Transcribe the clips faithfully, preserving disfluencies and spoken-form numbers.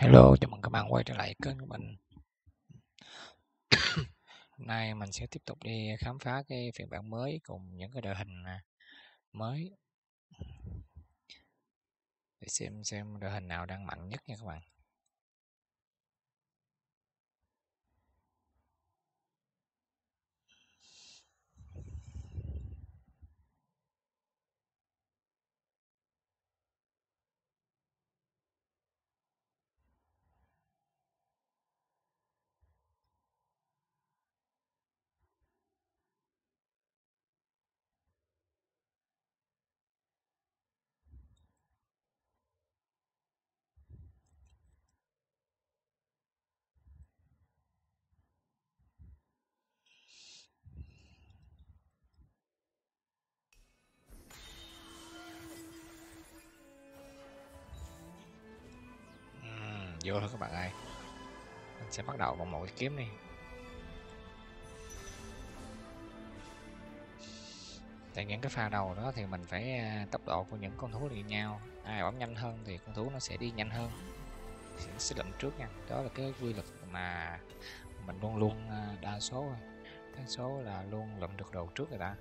Hello, chào mừng các bạn quay trở lại kênh của mình. Hôm nay mình sẽ tiếp tục đi khám phá cái phiên bản mới cùng những cái đội hình mới để xem xem đội hình nào đang mạnh nhất nha các bạn. Uhm, vô thôi các bạn ơi. Mình sẽ bắt đầu bằng một cái kiếm đi. Tại những cái pha đầu đó thì mình phải tốc độ của những con thú đi nhau. Ai bấm nhanh hơn thì con thú nó sẽ đi nhanh hơn. Sẽ, sẽ lượm trước nha. Đó là cái quy luật mà mình luôn luôn đa số đa số là luôn lượm được đồ trước người ta.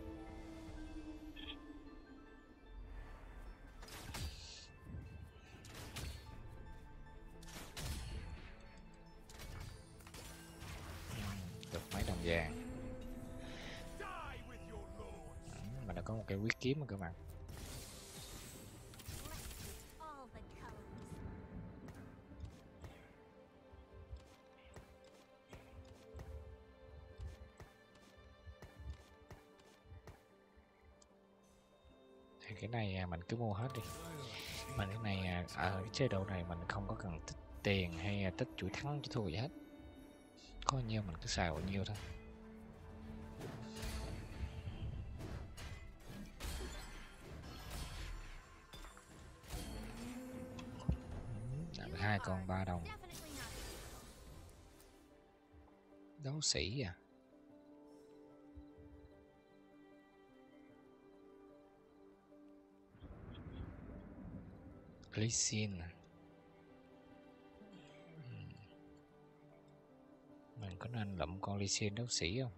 Được mấy đồng vàng. Mình đã có một cái quyết kiếm mà các bạn. Thì cái này mình cứ mua hết đi. Mà cái này ở cái chế độ này mình không có cần tích tiền hay tích chuỗi thắng chứ thua gì hết. Có nhiêu mình cứ xài bao nhiêu thôi. Được hai con ba đồng. Đấu sĩ à. Lee Sin à. Mình có nên lụm con Lee Sin đấu sĩ không?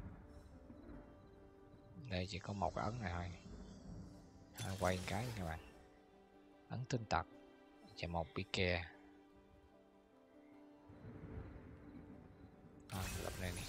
Đây chỉ có một cái ấn này thôi. À, quay một cái các bạn. Ấn tinh tật và một Pike. À, lụm đây đi.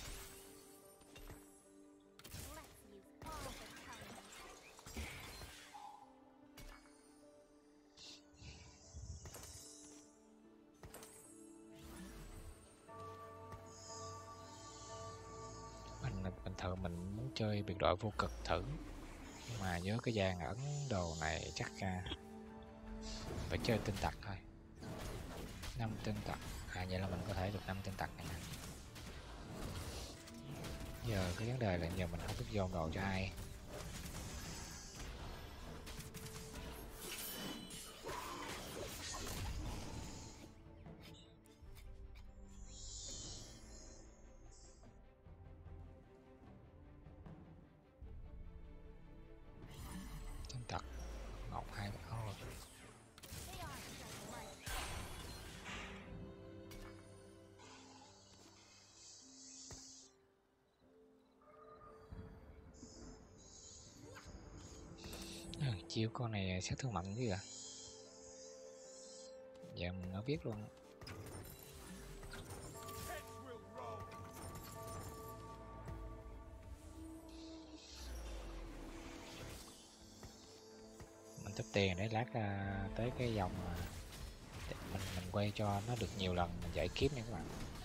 Mình bình thường mình muốn chơi biệt đội vô cực thử, nhưng mà nhớ cái dàn ấn đồ này chắc ra phải chơi tinh tật thôi. Năm tinh tật. À vậy là mình có thể được năm tinh tật này. Giờ cái vấn đề là giờ mình không biết dồn đồ cho ai. Tinh tật một hai ba rồi. À, chiêu con này sát thương mạnh chứ à. Giờ mình nó biết luôn. Mình tích tiền để lát uh, tới cái dòng uh, mình mình quay cho nó được nhiều lần mình giải kiếm nha các bạn.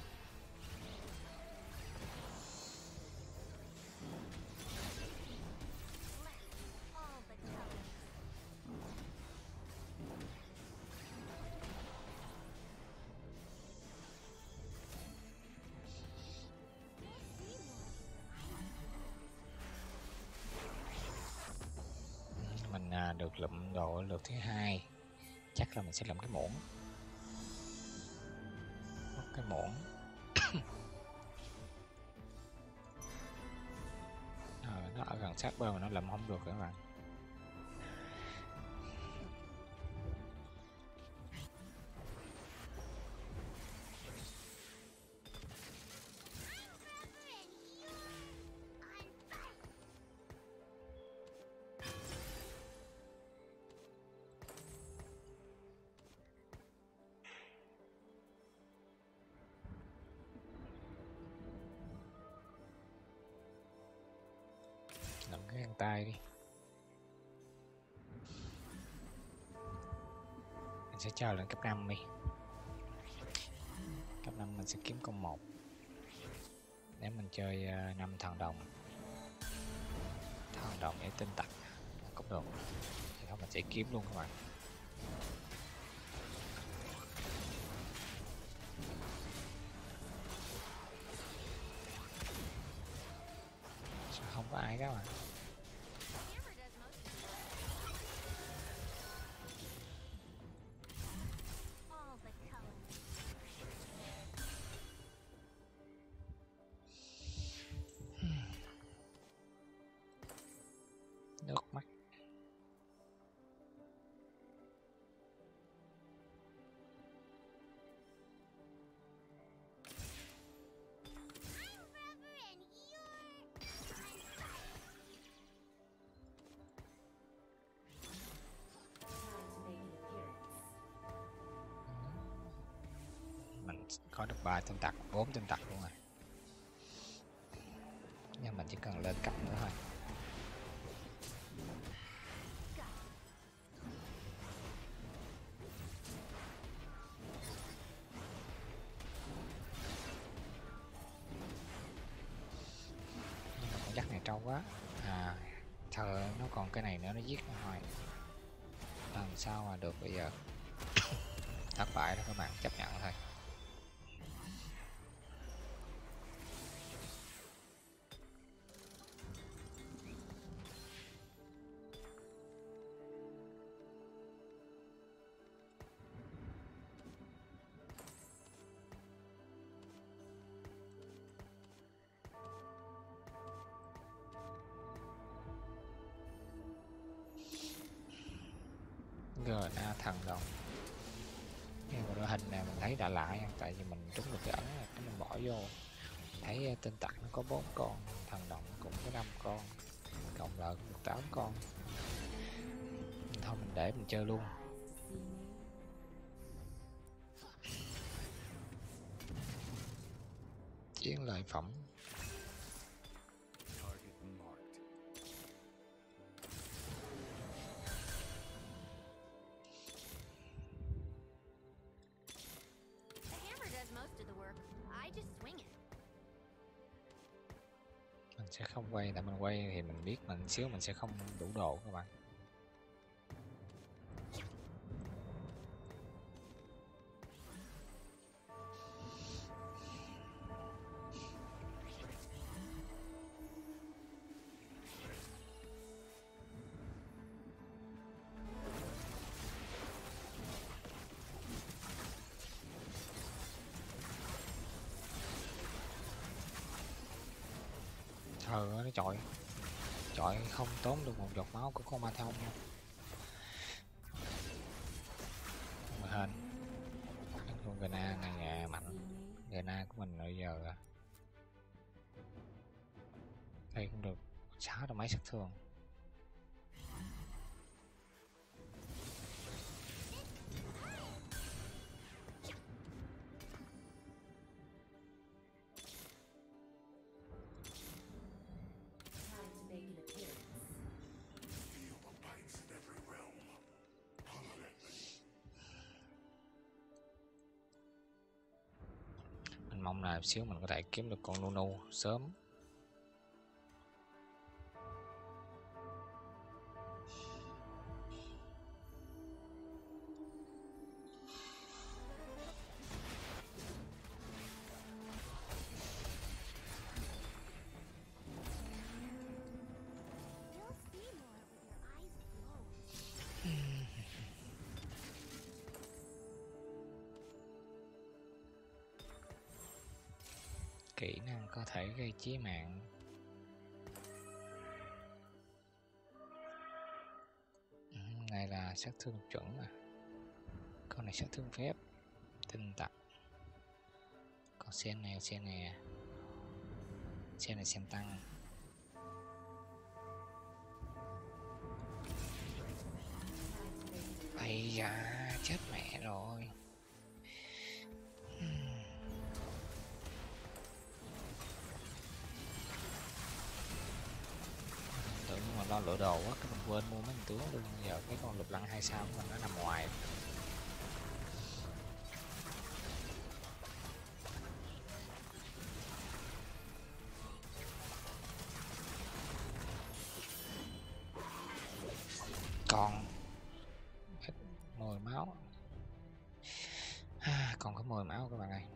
Mình uh, được lụm độ lượt thứ hai, chắc là mình sẽ lụm cái muỗng. Cái muỗng. À, nó ở gần sát bờ mà nó lụm không được các bạn. cái găng tay đi. Mình sẽ chờ lên cấp năm đi. Cấp năm mình sẽ kiếm con một để mình chơi uh, năm thần đồng. Thần đồng để tinh tặc cũng được. Thì không mình sẽ kiếm luôn các bạn. Sao không có ai đó mà. Nước mắt. Mình có được ba tinh tặc, bốn tinh tặc luôn rồi. Nhưng mình chỉ cần lên cấp nữa thôi. Dắt này trâu quá à, thờ nó còn cái này nữa, nó giết nó thôi, làm sao mà được bây giờ. Thất bại đó các bạn, chấp nhận thôi. giê en a thần đồng. Nhưng mà đội hình này mình thấy đã lạ nha, tại vì mình trúng được cái ấn này, cái mình bỏ vô thấy tinh tặc nó có bốn con, thần đồng cũng có năm con, cộng lại cũng được tám con. Thôi mình để mình chơi luôn. Chiến lợi phẩm. Mình sẽ không quay, tại mình quay thì mình biết mình xíu mình sẽ không đủ độ các bạn. Thờ nó chọi chọi không tốn được một giọt máu của con ma thông nha. Mà hên con Gena này mạnh. Gena của mình bây giờ đây cũng được sáu mươi mấy sát thương. Mình mong là xíu mình có thể kiếm được con Nunu sớm. Kỹ năng có thể gây chí mạng. Ừ, này là sát thương chuẩn à. Con này sát thương phép. Tinh tặc. Còn sen này, sen này Sen này sen tăng. Ây da, chết mẹ rồi. lựa đồ quá, cái mình quên mua mấy con tướng luôn. Giờ cái con lục lăng hai sao của mình nó nằm ngoài. Còn mười máu, à, còn có mười máu các bạn ơi.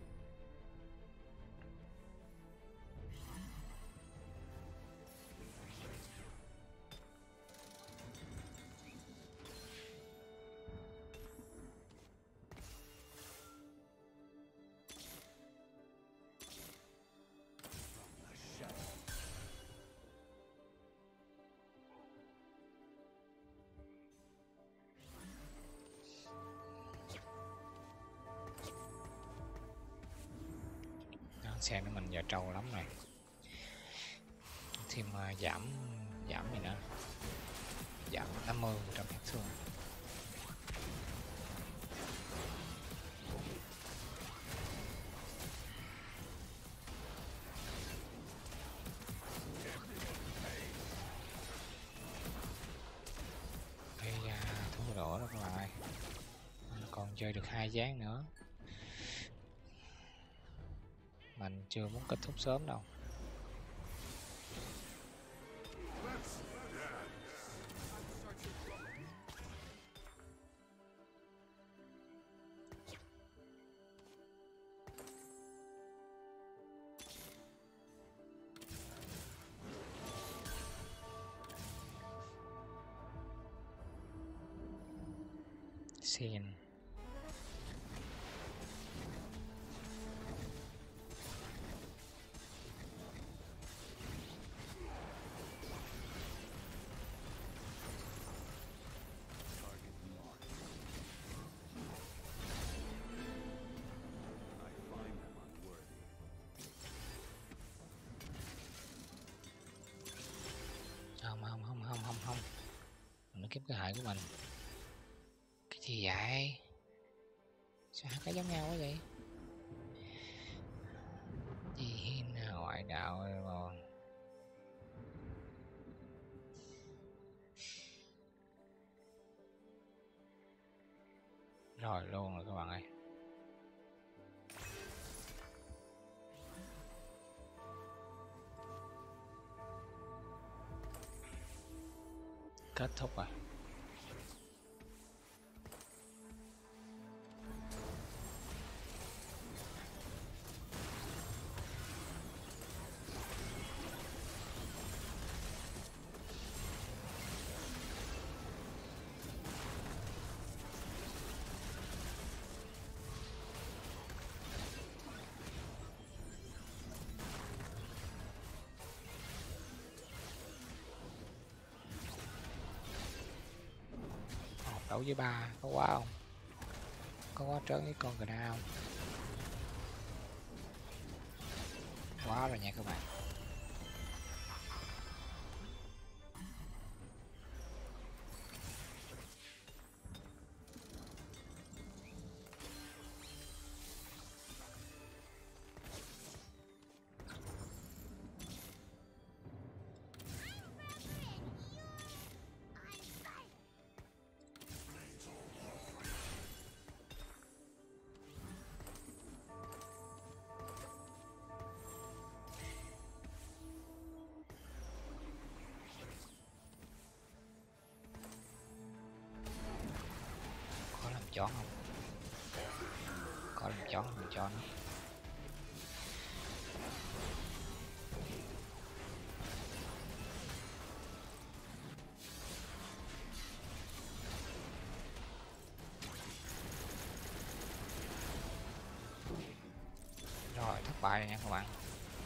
Xe của mình giờ trâu lắm rồi. Thêm uh, giảm giảm gì nữa, giảm năm mươi phần trăm sát thương. Cái uh, thú đỏ đó các bạn ơi, còn chơi được hai gián nữa. Mình chưa muốn kết thúc sớm đâu. Xin không không không không không không nó kiếm cái hại của mình. Cái gì vậy? Sao hai cái giống nhau quá vậy? Gì hiên ngoại đạo rồi. Rồi luôn rồi các bạn ơi. Kết thúc rồi. Đấu với ba có quá không? Có quá trớn với con gà không? Quá rồi nha các bạn. Chón không? Có làm chón không cho nó. Rồi thất bại rồi nha các bạn.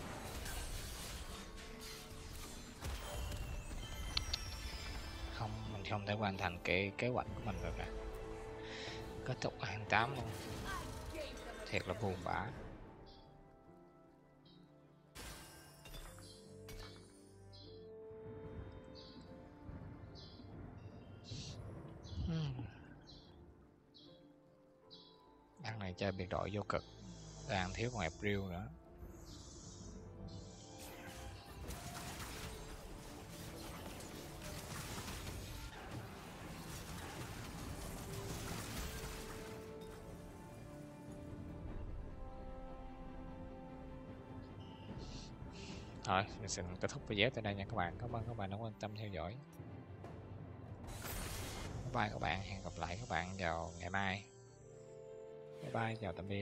Không, mình không thể hoàn thành cái kế hoạch của mình được rồi. Kết thúc hàng tám luôn. Thiệt là buồn bã. Hmm. Ăn này chơi biệt đội vô cực. Đang thiếu con April nữa. Thôi mình xin kết thúc video tại đây nha các bạn. Cảm ơn các bạn đã quan tâm theo dõi. Bye bye các bạn, hẹn gặp lại các bạn vào ngày mai. Bye bye, chào tạm biệt.